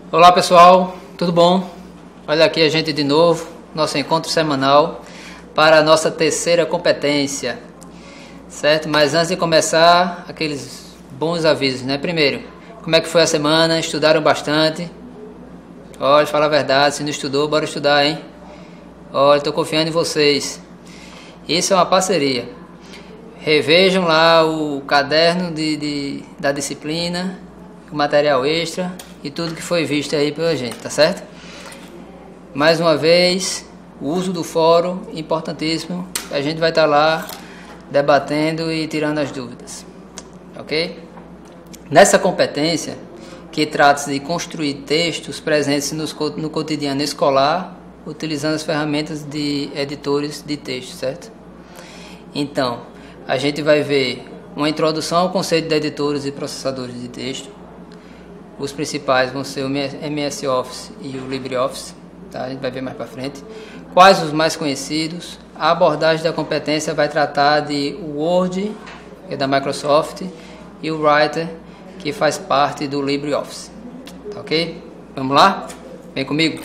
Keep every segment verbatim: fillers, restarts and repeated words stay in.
Olá pessoal, tudo bom? Olha aqui a gente de novo, nosso encontro semanal para a nossa terceira competência, certo? Mas antes de começar, aqueles bons avisos, né? Primeiro, como é que foi a semana? Estudaram bastante? Olha, fala a verdade, se não estudou, bora estudar, hein? Olha, estou confiando em vocês. Isso é uma parceria. Revejam lá o caderno de, de, da disciplina, o material extra e tudo que foi visto aí pela gente, tá certo? Mais uma vez, o uso do fórum, importantíssimo. A gente vai estar lá debatendo e tirando as dúvidas, ok? Nessa competência, que trata-se de construir textos presentes nos, no cotidiano escolar, utilizando as ferramentas de editores de texto, certo? Então, a gente vai ver uma introdução ao conceito de editores e processadores de texto. Os principais vão ser o M S Office e o LibreOffice, tá? A gente vai ver mais para frente. Quais os mais conhecidos? A abordagem da competência vai tratar de Word, que é da Microsoft, e o Writer, que faz parte do LibreOffice, tá ok? Vamos lá? Vem comigo.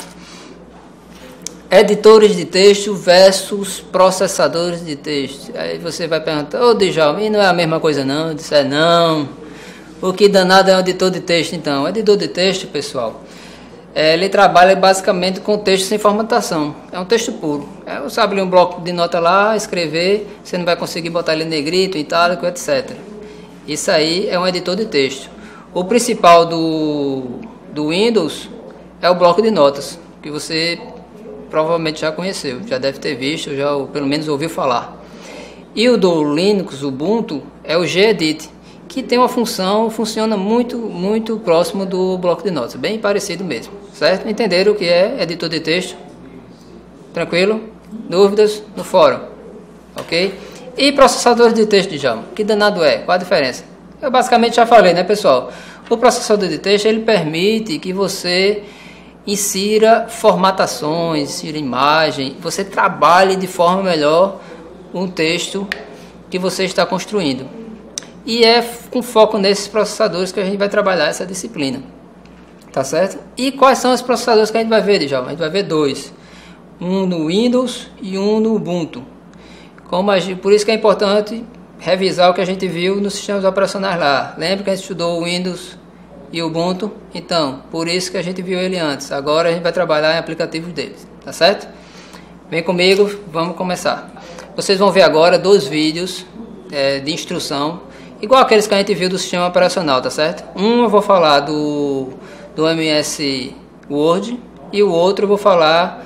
Editores de texto versus processadores de texto. Aí você vai perguntar, ô Djalma, não é a mesma coisa não? Eu disse, é não. O que danado é um editor de texto então? O editor de texto, pessoal, é, ele trabalha basicamente com texto sem formatação. É um texto puro. É, você abre um bloco de nota lá, escrever, você não vai conseguir botar ele em negrito, itálico, etcétera. Isso aí é um editor de texto. O principal do, do Windows é o bloco de notas, que você provavelmente já conheceu, já deve ter visto, já ou pelo menos ouviu falar. E o do Linux, Ubuntu, é o Gedit, que tem uma função, funciona muito, muito próximo do bloco de notas, bem parecido mesmo, certo? Entenderam o que é editor de texto? Tranquilo? Dúvidas no fórum, ok? E processador de texto, Djalma, que danado é? Qual a diferença? Eu basicamente já falei, né, pessoal? O processador de texto, ele permite que você insira formatações, insira imagem, você trabalhe de forma melhor um texto que você está construindo. E é com foco nesses processadores que a gente vai trabalhar essa disciplina, tá certo? E quais são os processadores que a gente vai ver, Djalma? A gente vai ver dois, um no Windows e um no Ubuntu. Como a gente, por isso que é importante revisar o que a gente viu nos sistemas operacionais lá. Lembra que a gente estudou o Windows e o Ubuntu? Então, por isso que a gente viu ele antes. Agora a gente vai trabalhar em aplicativos deles, tá certo? Vem comigo, vamos começar. Vocês vão ver agora dois vídeos é, de instrução, igual aqueles que a gente viu do sistema operacional, tá certo? Um eu vou falar do, do M S Word e o outro eu vou falar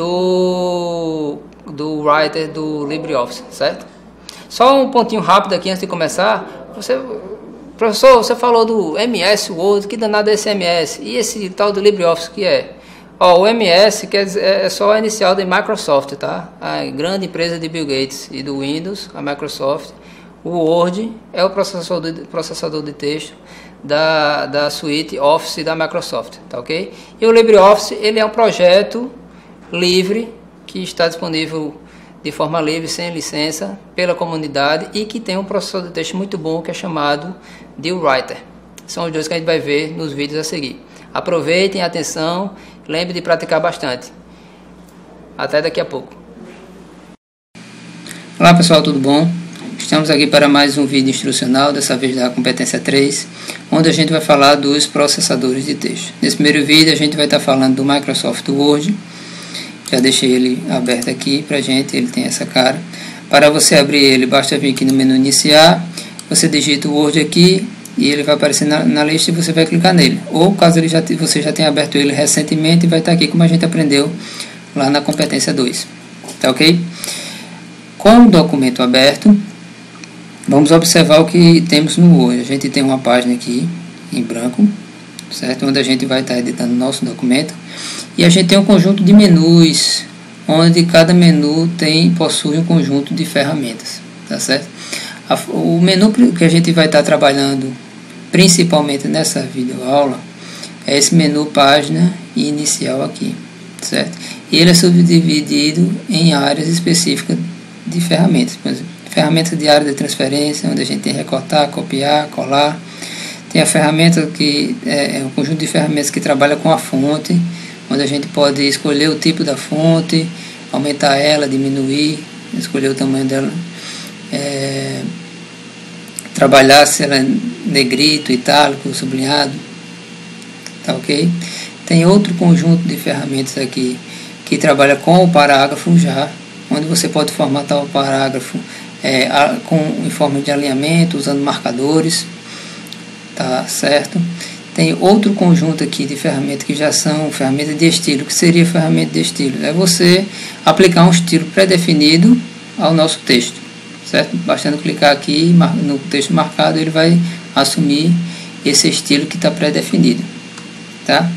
do, do Writer do LibreOffice, certo? Só um pontinho rápido aqui antes de começar. Você, professor, você falou do M S Word, que danado é esse M S? E esse tal do LibreOffice que é? Ó, o M S quer dizer, é só a inicial da Microsoft, tá? A grande empresa de Bill Gates e do Windows, a Microsoft. O Word é o processador de, processador de texto da, da suíte Office da Microsoft, tá ok? E o LibreOffice, ele é um projeto livre que está disponível de forma livre, sem licença, pela comunidade e que tem um processador de texto muito bom que é chamado de Writer. São os dois que a gente vai ver nos vídeos a seguir. Aproveitem, atenção, lembre de praticar bastante. Até daqui a pouco. Olá pessoal, tudo bom? Estamos aqui para mais um vídeo instrucional, dessa vez da competência três, onde a gente vai falar dos processadores de texto. Nesse primeiro vídeo a gente vai estar falando do Microsoft Word. Já deixei ele aberto aqui para a gente, ele tem essa cara. Para você abrir ele, basta vir aqui no menu iniciar, você digita o Word aqui e ele vai aparecer na, na lista e você vai clicar nele. Ou caso ele já, você já tenha aberto ele recentemente, vai estar aqui como a gente aprendeu lá na competência dois. Tá ok? Com o documento aberto, vamos observar o que temos no Word. A gente tem uma página aqui em branco, certo? Onde a gente vai estar editando o nosso documento. E a gente tem um conjunto de menus, onde cada menu tem, possui um conjunto de ferramentas, tá certo? O menu que a gente vai estar trabalhando principalmente nessa videoaula é esse menu página inicial aqui, certo? E ele é subdividido em áreas específicas de ferramentas, por exemplo, ferramentas de área de transferência, onde a gente tem recortar, copiar, colar. Tem a ferramenta que é um conjunto de ferramentas que trabalha com a fonte, onde a gente pode escolher o tipo da fonte, aumentar ela, diminuir, escolher o tamanho dela, é, trabalhar se ela é negrito, itálico, sublinhado, tá ok? Tem outro conjunto de ferramentas aqui que trabalha com o parágrafo já, onde você pode formatar o parágrafo é, com, em forma de alinhamento, usando marcadores, tá certo? Tem outro conjunto aqui de ferramentas que já são ferramentas de estilo. Que seria ferramenta de estilo? É você aplicar um estilo pré-definido ao nosso texto, certo? Bastando clicar aqui no texto marcado, ele vai assumir esse estilo que está pré-definido, tá?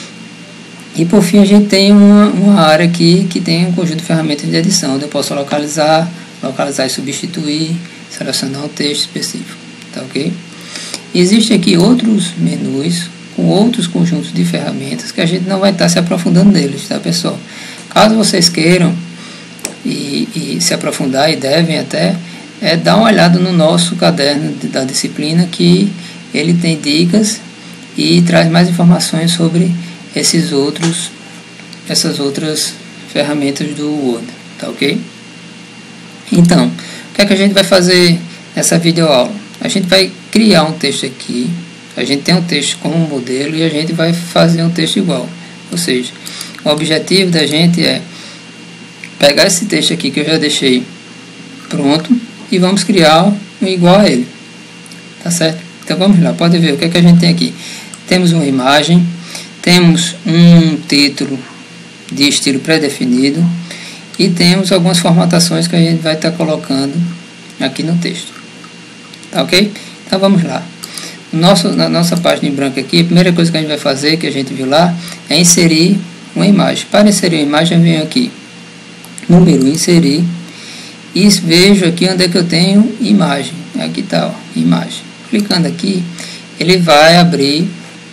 E por fim a gente tem uma, uma área aqui que tem um conjunto de ferramentas de edição, onde eu posso localizar, localizar e substituir, selecionar um texto específico, tá ok? Existem aqui outros menus com outros conjuntos de ferramentas que a gente não vai estar se aprofundando neles, tá pessoal? Caso vocês queiram e, e se aprofundar, e devem até, é dar uma olhada no nosso caderno de, da disciplina, que ele tem dicas e traz mais informações sobre esses outros, essas outras ferramentas do Word, tá ok? Então, o que é que a gente vai fazer nessa videoaula? A gente vai criar um texto aqui, a gente tem um texto como modelo e a gente vai fazer um texto igual. Ou seja, o objetivo da gente é pegar esse texto aqui que eu já deixei pronto e vamos criar um igual a ele, tá certo? Então vamos lá, pode ver o que é que a gente tem aqui. Temos uma imagem, temos um título de estilo pré-definido e temos algumas formatações que a gente vai estar colocando aqui no texto. Tá ok? Então vamos lá. Nosso, na nossa página em branco aqui, a primeira coisa que a gente vai fazer, que a gente viu lá, é inserir uma imagem. Para inserir uma imagem, eu venho aqui no menu inserir e vejo aqui onde é que eu tenho imagem. Aqui está, ó, imagem. Clicando aqui, ele vai abrir,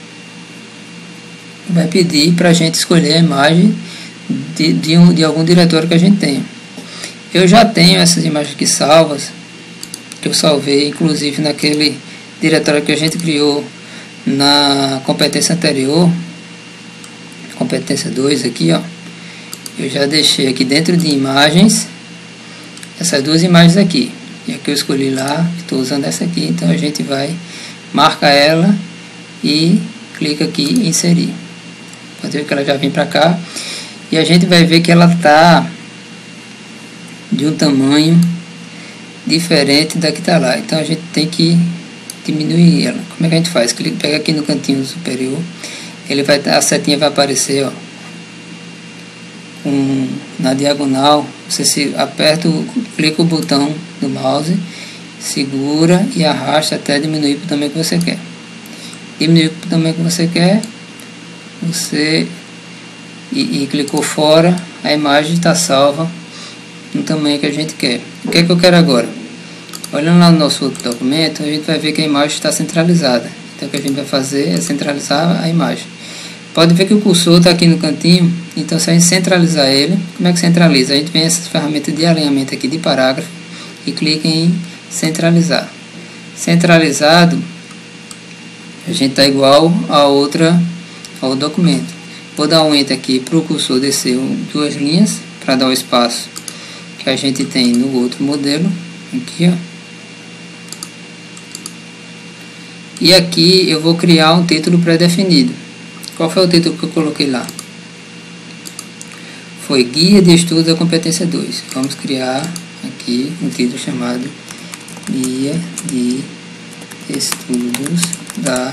vai pedir para a gente escolher a imagem de, de, um, de algum diretório que a gente tenha. Eu já tenho essas imagens aqui salvas, que eu salvei inclusive naquele diretório que a gente criou na competência anterior, competência dois aqui, ó. Eu já deixei aqui dentro de imagens essas duas imagens aqui, e aqui eu escolhi lá, estou usando essa aqui, então a gente vai marcar ela e clica aqui em inserir. Pode ver que ela já vem para cá e a gente vai ver que ela está de um tamanho diferente da que está lá, então a gente tem que diminuir ela. Como é que a gente faz? Clica, pega aqui no cantinho superior, ele vai, a setinha vai aparecer, ó, um, na diagonal. Você se aperta, clica o botão do mouse, segura e arrasta até diminuir para o tamanho que você quer. Diminuir para o tamanho que você quer, você e, e clicou fora, a imagem está salva no tamanho que a gente quer. O que é que eu quero agora? Olhando lá no nosso outro documento, a gente vai ver que a imagem está centralizada. Então o que a gente vai fazer é centralizar a imagem. Pode ver que o cursor está aqui no cantinho, então se a gente centralizar ele, como é que centraliza? A gente vem essas ferramentas de alinhamento aqui de parágrafo e clica em centralizar. Centralizado, a gente está igual a outra, ao documento. Vou dar um enter aqui para o cursor descer duas linhas, para dar o espaço que a gente tem no outro modelo, aqui ó. E aqui eu vou criar um título pré-definido. Qual foi o título que eu coloquei lá? Foi Guia de Estudos da Competência dois. Vamos criar aqui um título chamado Guia de Estudos da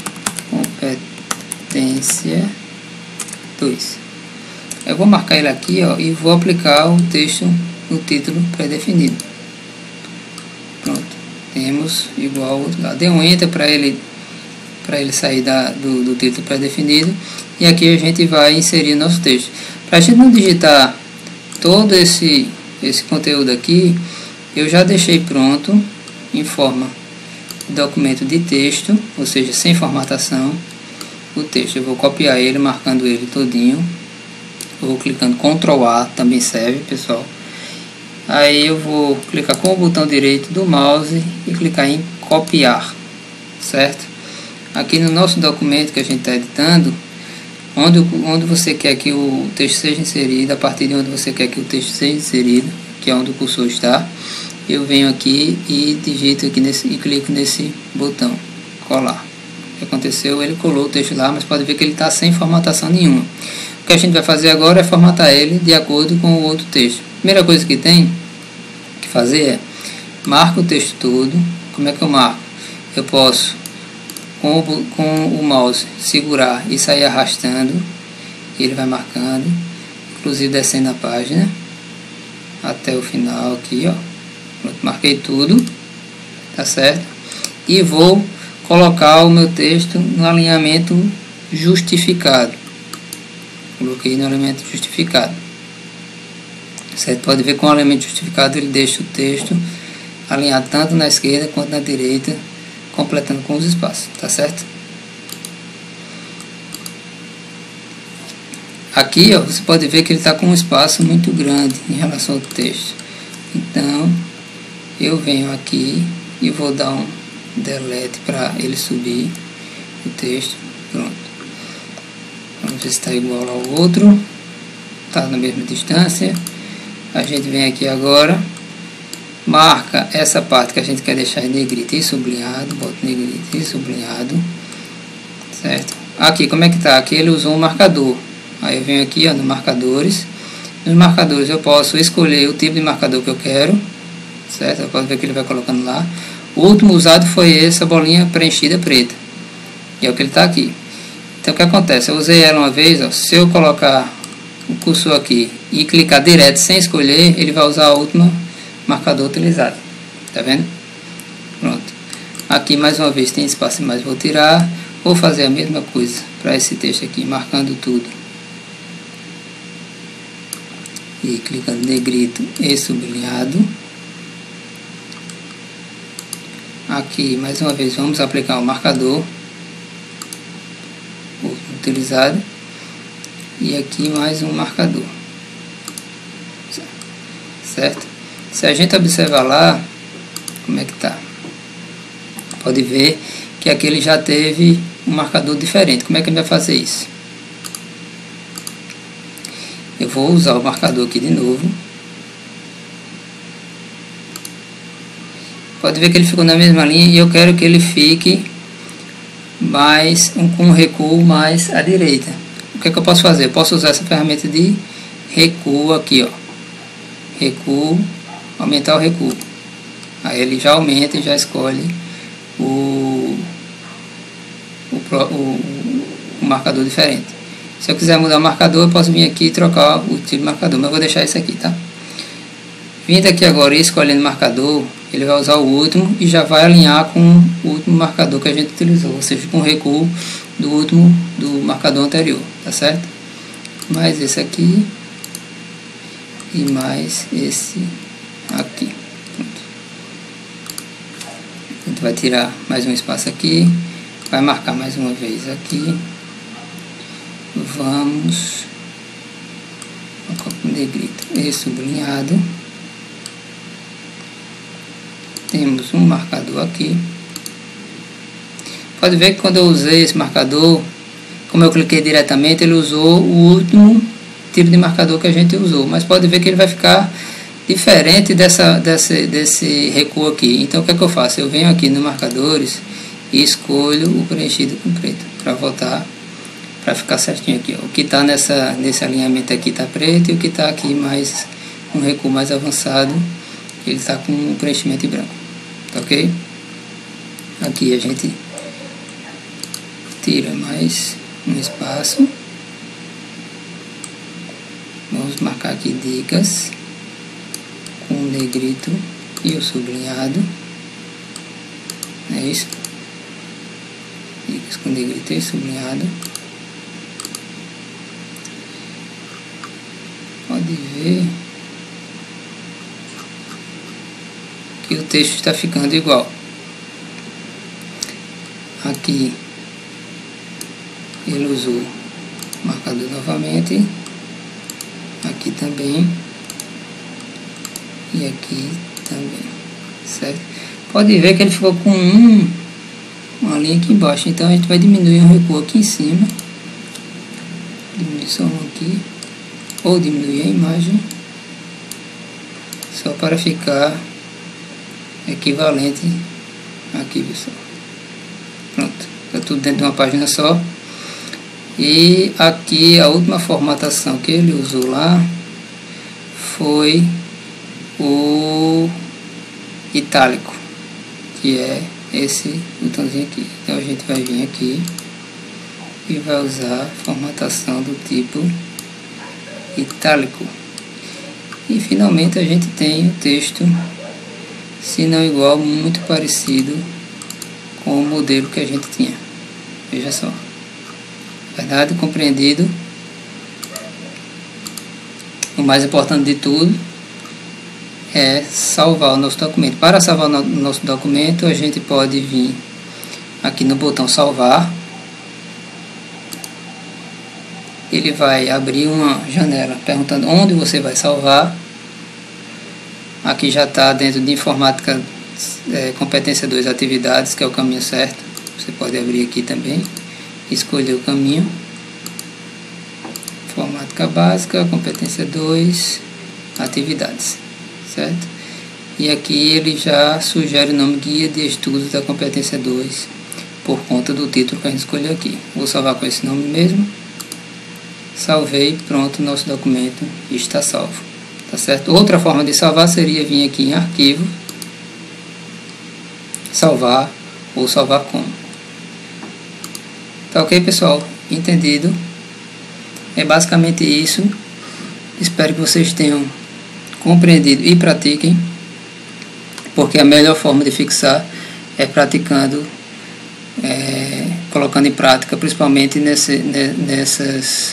Competência dois. Eu vou marcar ele aqui, ó, e vou aplicar o texto no título pré-definido. Pronto, temos igual ao outro lado. Dê um enter para ele para ele sair da, do, do título pré-definido, e aqui a gente vai inserir nosso texto. Para a gente não digitar todo esse, esse conteúdo aqui, eu já deixei pronto em forma de documento de texto, ou seja, sem formatação, o texto. Eu vou copiar ele, marcando ele todinho, eu vou clicando control A, também serve, pessoal. Aí eu vou clicar com o botão direito do mouse e clicar em copiar, certo? aqui no nosso documento que a gente está editando, onde, onde você quer que o texto seja inserido, a partir de onde você quer que o texto seja inserido, que é onde o cursor está, eu venho aqui e digito aqui nesse, e clico nesse botão, colar. O que aconteceu? Ele colou o texto lá, mas pode ver que ele está sem formatação nenhuma. O que a gente vai fazer agora é formatar ele de acordo com o outro texto. A primeira coisa que tem que fazer é, marca o texto todo. Como é que eu marco? Eu posso, com o, com o mouse, segurar e sair arrastando, e ele vai marcando, inclusive descendo a página, até o final aqui, ó. Pronto, marquei tudo, tá certo? E vou colocar o meu texto no alinhamento justificado. Coloquei no alinhamento justificado. Certo? Pode ver com o alinhamento justificado ele deixa o texto alinhado tanto na esquerda quanto na direita, completando com os espaços, tá certo? Aqui, ó, você pode ver que ele está com um espaço muito grande em relação ao texto. Então, eu venho aqui e vou dar um delete para ele subir o texto. Pronto. Vamos ver se está igual ao outro. Está na mesma distância. A gente vem aqui agora, marca essa parte que a gente quer deixar em negrito e sublinhado. Bota negrito e sublinhado. Certo? Aqui, como é que está? Aqui ele usou um marcador. Aí eu venho aqui, ó, no marcadores. Nos marcadores eu posso escolher o tipo de marcador que eu quero. Certo? Pode ver que ele vai colocando lá. O último usado foi essa bolinha preenchida preta. E é o que ele está aqui. Então o que acontece? Eu usei ela uma vez, ó, se eu colocar o cursor aqui e clicar direto sem escolher, ele vai usar o último marcador utilizado. Tá vendo? Pronto. Aqui mais uma vez tem espaço, mas vou tirar. Vou fazer a mesma coisa para esse texto aqui, marcando tudo. E clicando negrito e sublinhado. Aqui mais uma vez vamos aplicar o marcador utilizado. E aqui mais um marcador. Certo? Se a gente observar lá, como é que tá? Pode ver que aqui ele já teve um marcador diferente. Como é que ele vai fazer isso? Eu vou usar o marcador aqui de novo. Pode ver que ele ficou na mesma linha e eu quero que ele fique mais um, com um recuo mais à direita. O que é que eu posso fazer? Eu posso usar essa ferramenta de recuo aqui, ó. Recuo, aumentar o recuo. Aí ele já aumenta e já escolhe o, o, o, o marcador diferente. Se eu quiser mudar o marcador, eu posso vir aqui e trocar o tipo de marcador, mas eu vou deixar esse aqui, tá? Vindo aqui agora e escolhendo marcador, ele vai usar o último e já vai alinhar com o último marcador que a gente utilizou, ou seja, com o recuo do último, do marcador anterior, tá certo? Mais esse aqui e mais esse aqui. Pronto. A gente vai tirar mais um espaço aqui, vai marcar mais uma vez aqui. Vamos colocar com negrito e sublinhado. Temos um marcador aqui. Pode ver que quando eu usei esse marcador, como eu cliquei diretamente, ele usou o último tipo de marcador que a gente usou. Mas pode ver que ele vai ficar diferente dessa, desse, desse recuo aqui. Então o que é que eu faço? Eu venho aqui no marcadores e escolho o preenchido com preto para voltar, para ficar certinho aqui. Ó. O que está nessa, nesse alinhamento aqui está preto e o que está aqui mais um recuo mais avançado, ele está com um preenchimento em branco. Tá ok? Aqui a gente tira mais um espaço. Vamos marcar aqui dicas com o negrito e o sublinhado. É isso? Dicas com negrito e sublinhado. Pode ver que o texto está ficando igual. Aqui ele usou o marcador novamente, aqui também e aqui também, certo? Pode ver que ele ficou com um uma linha aqui embaixo. Então a gente vai diminuir um recuo aqui em cima, diminuir só um aqui, ou diminuir a imagem, só para ficar equivalente aqui, pessoal. Pronto, está tudo dentro de uma página só. E aqui a última formatação que ele usou lá foi o itálico, que é esse botãozinho aqui. Então a gente vai vir aqui e vai usar a formatação do tipo itálico. E finalmente a gente tem o texto, se não igual, muito parecido com o modelo que a gente tinha. Veja só. Verdade? Compreendido? O mais importante de tudo é salvar o nosso documento. Para salvar o nosso documento, a gente pode vir aqui no botão salvar. Ele vai abrir uma janela perguntando onde você vai salvar. Aqui já está dentro de informática é, competência dois atividades, que é o caminho certo. Você pode abrir aqui também, escolher o caminho. Informática básica, competência dois, atividades, certo? E aqui ele já sugere o nome guia de estudos da competência dois, por conta do título que a gente escolheu aqui. Vou salvar com esse nome mesmo. Salvei, pronto, nosso documento está salvo, tá certo? Outra forma de salvar seria vir aqui em arquivo, salvar ou salvar como. Tá ok, pessoal? Entendido? É basicamente isso. Espero que vocês tenham compreendido e pratiquem, porque a melhor forma de fixar é praticando, é, colocando em prática, principalmente nesse, nessas,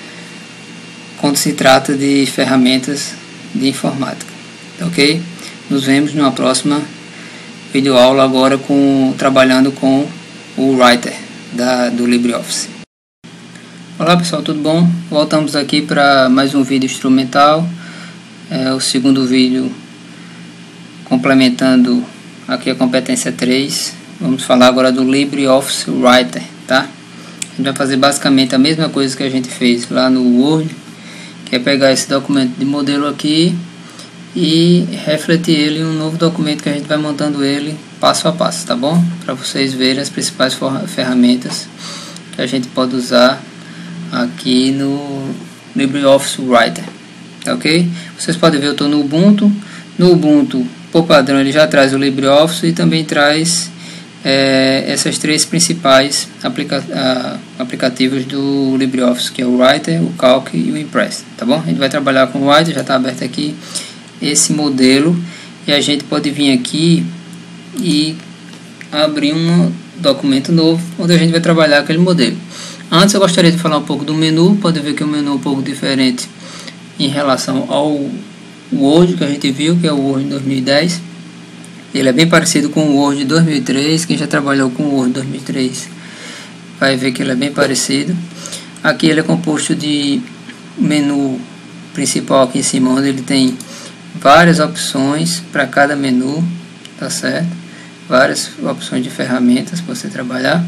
quando se trata de ferramentas de informática. Ok? Nos vemos numa próxima videoaula, agora com, trabalhando com o Writer da, do LibreOffice. Olá pessoal, tudo bom? Voltamos aqui para mais um vídeo instrumental, é o segundo vídeo complementando aqui a competência três. Vamos falar agora do LibreOffice Writer, tá? A gente vai fazer basicamente a mesma coisa que a gente fez lá no Word, que é pegar esse documento de modelo aqui e refletir ele em um novo documento que a gente vai montando ele passo a passo, tá bom? Para vocês verem as principais ferramentas que a gente pode usar aqui no LibreOffice Writer, tá ok? Vocês podem ver, eu estou no Ubuntu. No Ubuntu, por padrão, ele já traz o LibreOffice e também traz é, essas três principais aplica a, aplicativos do LibreOffice, que é o Writer, o Calc e o Impress, tá bom? A gente vai trabalhar com o Writer, já está aberto aqui esse modelo, e a gente pode vir aqui e abrir um documento novo, onde a gente vai trabalhar aquele modelo. Antes eu gostaria de falar um pouco do menu. Pode ver que o menu é um pouco diferente em relação ao Word que a gente viu, que é o Word dois mil e dez. Ele é bem parecido com o Word dois mil e três. Quem já trabalhou com o Word dois mil e três vai ver que ele é bem parecido. Aqui ele é composto de menu principal aqui em cima, onde ele tem várias opções para cada menu, tá certo? Várias opções de ferramentas para você trabalhar.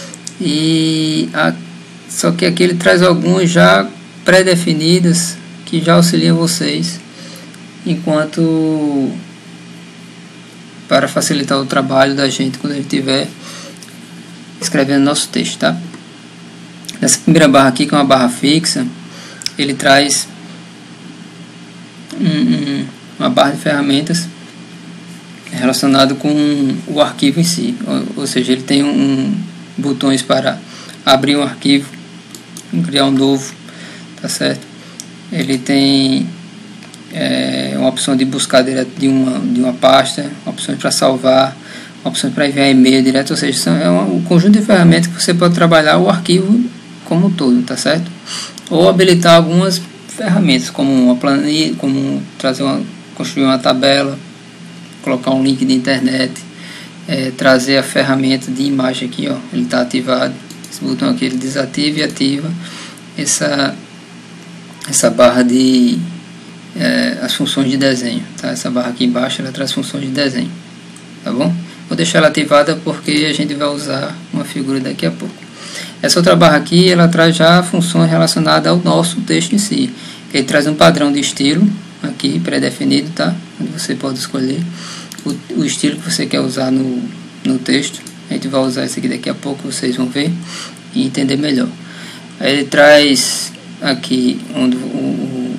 E a Só que aqui ele traz algumas já pré-definidas que já auxiliam vocês enquanto para facilitar o trabalho da gente quando a gente estiver escrevendo nosso texto, tá? Nessa primeira barra aqui, que é uma barra fixa, ele traz um, um, uma barra de ferramentas relacionado com o arquivo em si, ou, ou seja, ele tem um, um botões para abrir um arquivo, criar um novo, tá certo? Ele tem é, uma opção de buscar direto de uma, de uma pasta, opções para salvar, opções para enviar e-mail direto, ou seja, são, é um, um conjunto de ferramentas que você pode trabalhar o arquivo como um todo, tá certo? Ou habilitar algumas ferramentas, como uma planilha, como trazer uma, construir uma tabela, colocar um link de internet, é, trazer a ferramenta de imagem aqui, ó, ele está ativado. Esse botão aqui ele desativa e ativa essa, essa barra de é, as funções de desenho, tá? Essa barra aqui embaixo ela traz funções de desenho, tá bom? Vou deixar ela ativada porque a gente vai usar uma figura daqui a pouco. Essa outra barra aqui, ela traz já funções relacionadas ao nosso texto em si. Ele traz um padrão de estilo aqui pré-definido, tá? Onde você pode escolher o, o estilo que você quer usar no, no texto. A gente vai usar esse aqui daqui a pouco, vocês vão ver e entender melhor. Aí ele traz aqui onde, o,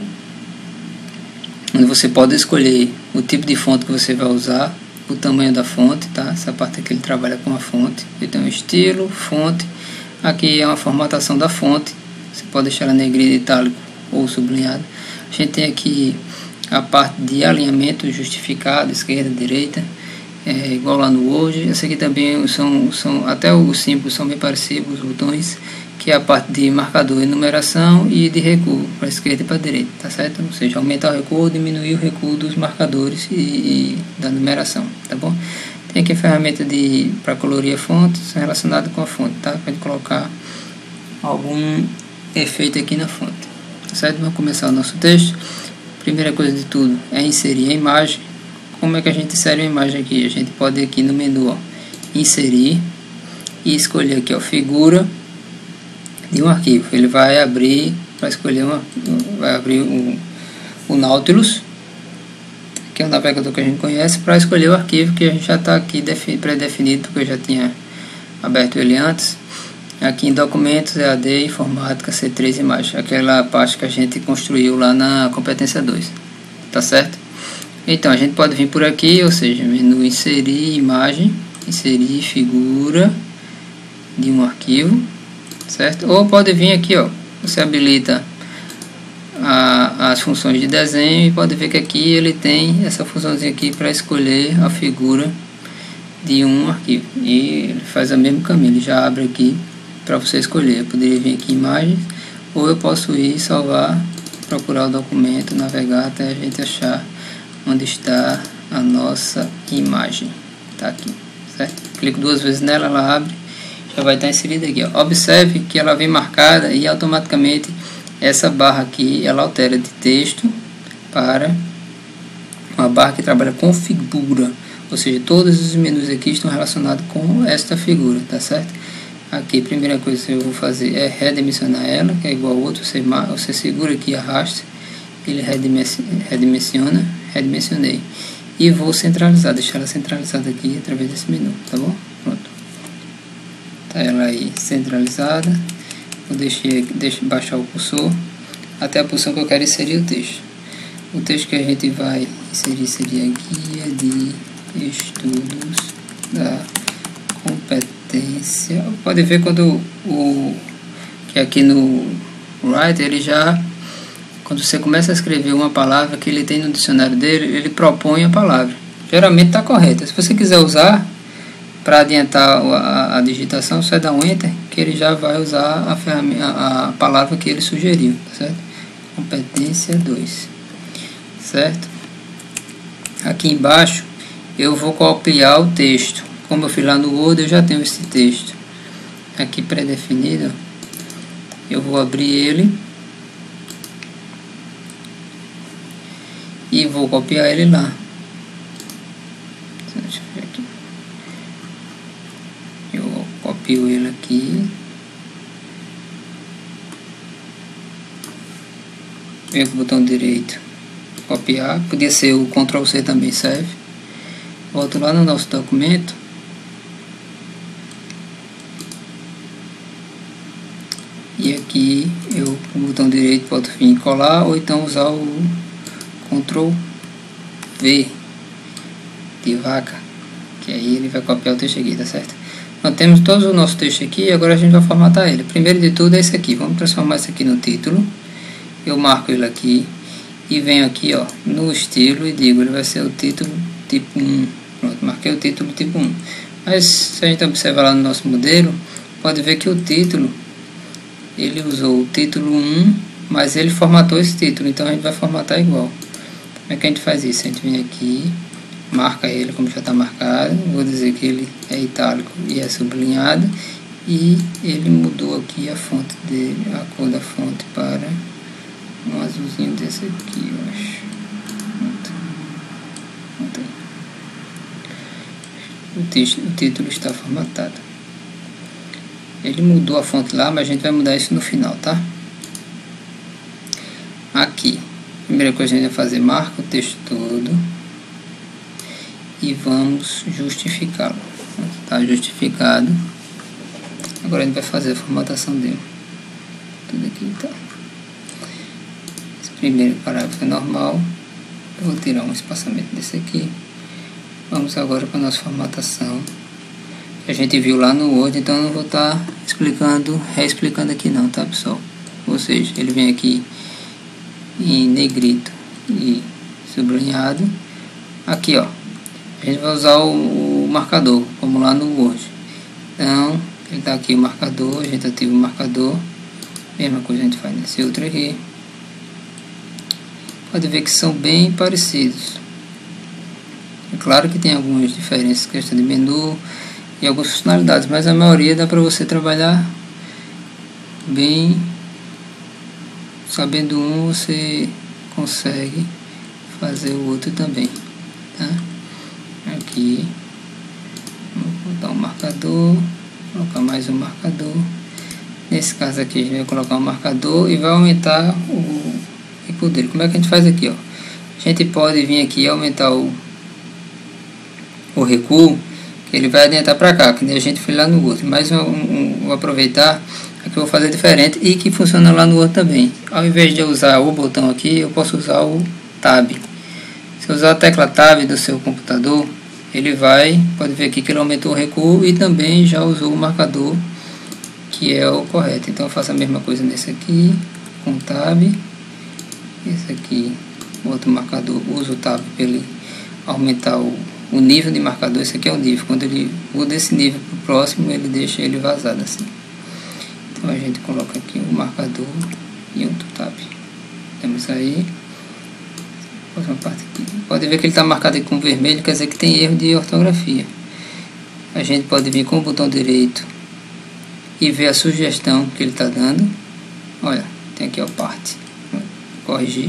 onde você pode escolher o tipo de fonte que você vai usar, o tamanho da fonte, tá? Essa parte aqui ele trabalha com a fonte. Ele tem um estilo, fonte. Aqui é uma formatação da fonte. Você pode deixar ela negrita, itálico ou sublinhado. A gente tem aqui a parte de alinhamento justificado, esquerda, direita, é igual lá no Word. Esse aqui também são, são até os símbolos são bem parecidos, os botões, que é a parte de marcador e numeração e de recuo para a esquerda e para a direita, tá certo? Ou seja, aumentar o recuo ou diminuir o recuo dos marcadores e, e da numeração, tá bom? Tem aqui a ferramenta de para colorir a fonte, relacionada com a fonte, tá? Para colocar algum efeito aqui na fonte, tá certo? Vamos começar o nosso texto. Primeira coisa de tudo é inserir a imagem. Como é que a gente insere uma imagem aqui? A gente pode ir aqui no menu, ó, inserir, e escolher aqui, ó, figura de um arquivo. Ele vai abrir para escolher uma, vai abrir o, o Nautilus, que é o navegador que a gente conhece, para escolher o arquivo que a gente já está aqui pré-definido, porque eu já tinha aberto ele antes. Aqui em documentos, E A D, informática, C três imagem, aquela parte que a gente construiu lá na competência dois, tá certo? Então a gente pode vir por aqui, ou seja, menu inserir imagem, inserir figura de um arquivo, certo? Ou pode vir aqui, ó, você habilita a, as funções de desenho e pode ver que aqui ele tem essa funçãozinha aqui para escolher a figura de um arquivo, e ele faz o mesmo caminho, ele já abre aqui para você escolher. Eu poderia vir aqui em imagens, ou eu posso ir salvar, procurar o documento, navegar até a gente achar onde está a nossa imagem. Tá aqui, certo? Clico duas vezes nela, ela abre, já vai estar inserida aqui, ó. Observe que ela vem marcada e automaticamente essa barra aqui ela altera de texto para uma barra que trabalha com figura, ou seja, todos os menus aqui estão relacionados com esta figura, tá certo? Aqui, primeira coisa que eu vou fazer é redimensionar ela, que é igual ao outro. Você, você segura aqui e arrasta, ele redimensiona, redimensionei. E vou centralizar, deixar ela centralizada aqui através desse menu, tá bom? Pronto. Tá ela aí centralizada. Vou deixar, deixar baixar o cursor até a posição que eu quero inserir o texto. O texto que a gente vai inserir seria a guia de estudos da competência. Pode ver quando o que aqui no Writer ele já, quando você começa a escrever uma palavra que ele tem no dicionário dele, ele propõe a palavra. Geralmente está correta. Se você quiser usar para adiantar a, a digitação, você dá um Enter, que ele já vai usar a, ferramenta, a palavra que ele sugeriu, tá certo? Competência dois, certo? Aqui embaixo eu vou copiar o texto. Como eu fiz lá no Word, eu já tenho esse texto aqui pré-definido. Eu vou abrir ele e vou copiar ele lá. Deixa eu ver aqui. Eu copio ele aqui. Venho com o botão direito, copiar. Podia ser o control C também serve. Volto lá no nosso documento. E aqui eu com o botão direito posso vir colar ou então usar o control V de vaca, que aí ele vai copiar o texto aqui, tá certo? Nós temos todo o nosso texto aqui e agora a gente vai formatar ele. Primeiro de tudo é esse aqui. Vamos transformar isso aqui no título. Eu marco ele aqui e venho aqui, ó, no estilo e digo, ele vai ser o título tipo um. Pronto, marquei o título tipo um. Mas se a gente observar lá no nosso modelo, pode ver que o título, ele usou o título um, mas ele formatou esse título, então a gente vai formatar igual. Como é que a gente faz isso? A gente vem aqui, marca ele como já está marcado, vou dizer que ele é itálico e é sublinhado, e ele mudou aqui a fonte dele, a cor da fonte para um azulzinho desse aqui, eu acho. Pronto. Pronto. o, texto, o título está formatado. Ele mudou a fonte lá, mas a gente vai mudar isso no final, tá? Aqui, primeira coisa que a gente vai fazer, marca o texto todo e vamos justificá-lo. Está justificado. Agora a gente vai fazer a formatação dele. Tudo aqui, então. Esse primeiro parágrafo é normal. Eu vou tirar um espaçamento desse aqui. Vamos agora para a nossa formatação. A gente viu lá no Word, então eu não vou estar tá explicando, reexplicando aqui não, tá, pessoal? Ou seja, ele vem aqui em negrito e sublinhado. Aqui, ó, a gente vai usar o, o marcador, como lá no Word. Então, ele tá aqui o marcador, a gente ativa o marcador. Mesma coisa a gente faz nesse outro aqui. Pode ver que são bem parecidos. É claro que tem algumas diferenças, questão de menu e algumas funcionalidades, mas a maioria dá para você trabalhar bem. Sabendo um, você consegue fazer o outro também, tá? Aqui, vou botar um marcador, colocar mais um marcador. Nesse caso aqui, a gente vai colocar um marcador e vai aumentar o recuo dele. Como é que a gente faz aqui, ó? A gente pode vir aqui e aumentar o, o recuo, que ele vai adiantar para cá, que nem a gente fez lá no outro. Mas eu, um, vou aproveitar. Aqui eu vou fazer diferente e que funciona lá no outro também. Ao invés de eu usar o botão aqui, eu posso usar o Tab. Se eu usar a tecla Tab do seu computador, ele vai, pode ver aqui que ele aumentou o recuo e também já usou o marcador, que é o correto. Então eu faço a mesma coisa nesse aqui, com o Tab. Esse aqui, outro marcador, uso o Tab para ele aumentar o, o nível de marcador. Esse aqui é o nível. Quando ele muda esse nível para o próximo, ele deixa ele vazado assim. Então a gente coloca aqui um marcador e outro Tab. Temos aí. Próxima parte aqui. Pode ver que ele está marcado aqui com vermelho, quer dizer que tem erro de ortografia. A gente pode vir com o botão direito e ver a sugestão que ele está dando. Olha, tem aqui a parte. Corrigir.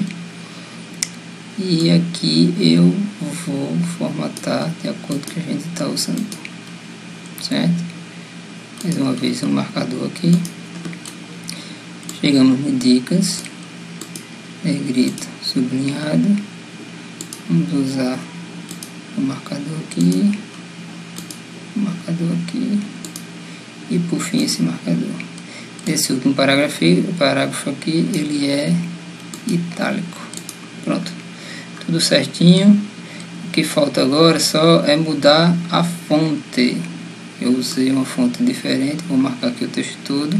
E aqui eu vou formatar de acordo com o que a gente está usando. Certo? Mais uma vez um marcador aqui. Chegamos em dicas. Negrito sublinhado. Vamos usar o marcador aqui. O marcador aqui. E por fim esse marcador. Esse último parágrafo, o parágrafo aqui, ele é itálico. Pronto. Tudo certinho. O que falta agora só é mudar a fonte. Eu usei uma fonte diferente. Vou marcar aqui o texto todo.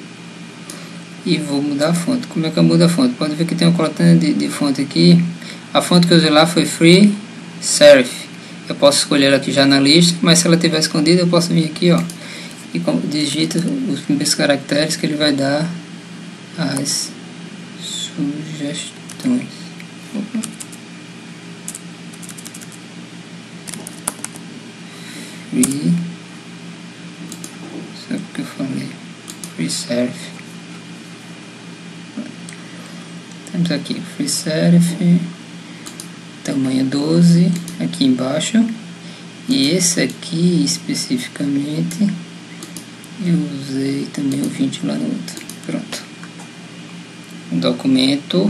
E vou mudar a fonte. Como é que eu mudo a fonte? Pode ver que tem uma coletânea de, de fonte aqui. A fonte que eu usei lá foi Free Serif. Eu posso escolher ela aqui já na lista, mas se ela estiver escondida eu posso vir aqui, ó, e digito os primeiros caracteres que ele vai dar as sugestões. Opa. Free, sabe o que eu falei? Free Serif. Temos aqui Free Serif, tamanho doze, aqui embaixo. E esse aqui especificamente eu usei também o vinte lá no outro. Pronto. O documento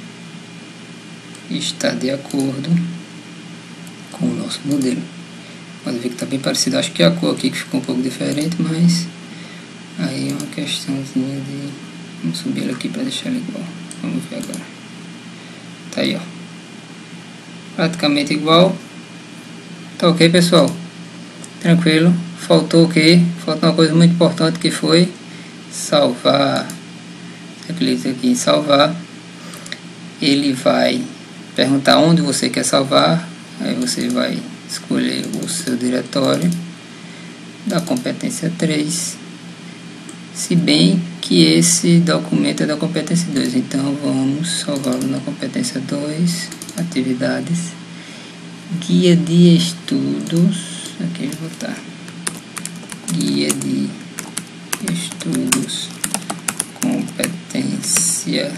está de acordo com o nosso modelo. Pode ver que está bem parecido. Acho que a cor aqui que ficou um pouco diferente, mas aí é uma questãozinha de... Vamos subir ele aqui para deixar ele igual. Vamos ver agora. Tá aí, ó. Praticamente igual. Tá ok, pessoal? Tranquilo. Faltou o que? Faltou uma coisa muito importante, que foi salvar. Você clica aqui em salvar. Ele vai perguntar onde você quer salvar. Aí você vai escolher o seu diretório da competência três. Se bem que esse documento é da competência dois. Então vamos salvá-lo na competência dois. Atividades. Guia de estudos. Aqui eu vou botar. Guia de estudos. Competência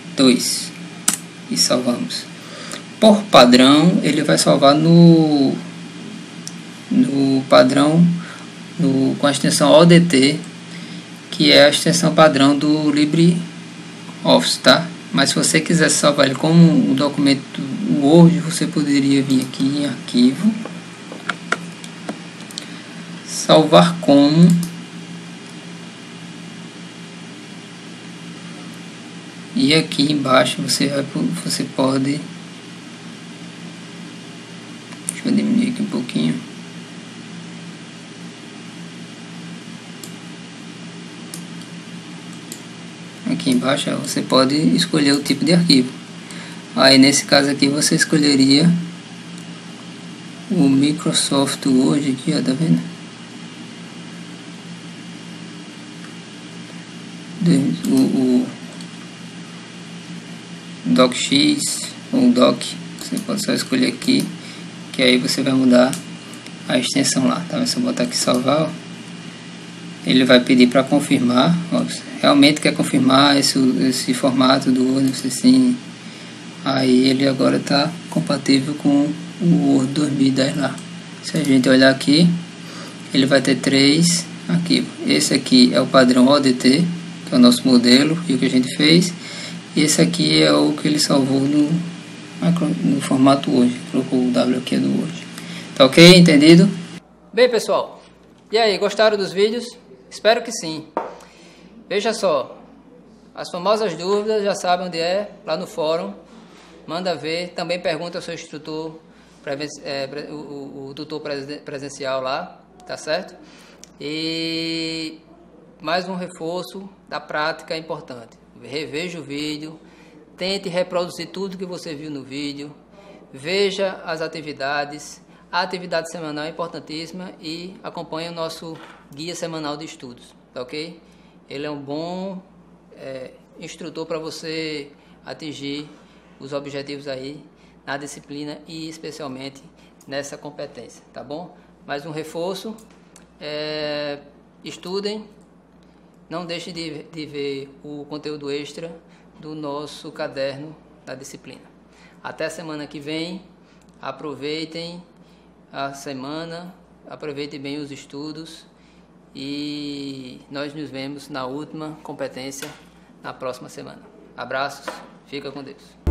dois. E salvamos. Por padrão, ele vai salvar no o padrão do, com a extensão O D T, que é a extensão padrão do LibreOffice, tá? Mas se você quiser salvar ele como um documento Word, você poderia vir aqui em arquivo, salvar como, e aqui embaixo você vai, você pode, deixa eu diminuir aqui um pouquinho, aqui embaixo você pode escolher o tipo de arquivo. Aí nesse caso aqui você escolheria o Microsoft Word aqui, ó, tá vendo? O, o DocX ou Doc, você pode só escolher aqui, que aí você vai mudar a extensão lá, tá? Se eu botar aqui salvar, ó, ele vai pedir para confirmar, ó, realmente quer confirmar esse, esse formato do Word, assim, aí ele agora está compatível com o Word dois mil e dez lá. Se a gente olhar aqui, ele vai ter três arquivos. Esse aqui é o padrão O D T, que é o nosso modelo e o que a gente fez. E esse aqui é o que ele salvou no, no formato Word. Colocou o W aqui do Word. Tá ok? Entendido? Bem, pessoal, e aí, gostaram dos vídeos? Espero que sim. Veja só, as famosas dúvidas já sabem onde é, lá no fórum. Manda ver, também pergunta ao seu instrutor, é, o, o, o tutor presencial lá, tá certo? E mais um reforço da prática é importante. Reveja o vídeo, tente reproduzir tudo que você viu no vídeo, veja as atividades, a atividade semanal é importantíssima e acompanhe o nosso guia semanal de estudos, tá ok? Ele é um bom é, instrutor para você atingir os objetivos aí na disciplina e especialmente nessa competência, tá bom? Mais um reforço, é, estudem, não deixem de, de ver o conteúdo extra do nosso caderno da disciplina. Até a semana que vem, aproveitem a semana, aproveitem bem os estudos e nós nos vemos na última competência na próxima semana. Abraços, fica com Deus.